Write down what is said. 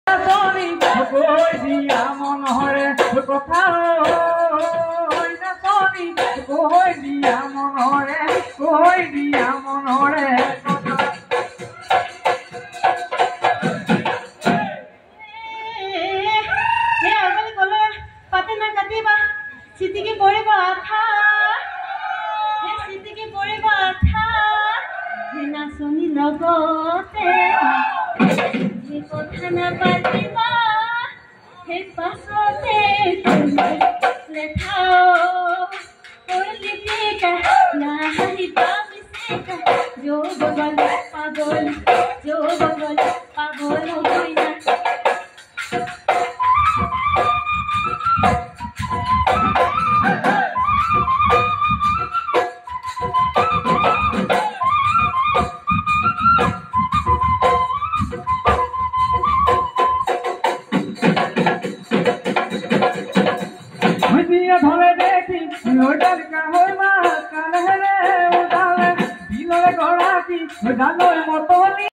নাচনী কৈ দিয়া মনৰে কথা নাচনী কৈ দিয়া মনৰে চিটিকি পৰিব আঠা চিটিকি পৰিব আঠা নাচনী লগতে সেই কথা নাপাতিবা সেই পাছতে লেঠাও পলিটিকা নাহিবা মিছিকা যো বগল পাগল হবই না ধরে দেখি ওইটার হই মা কানে উঠালে দিলরে গড়াকি জানোর মতো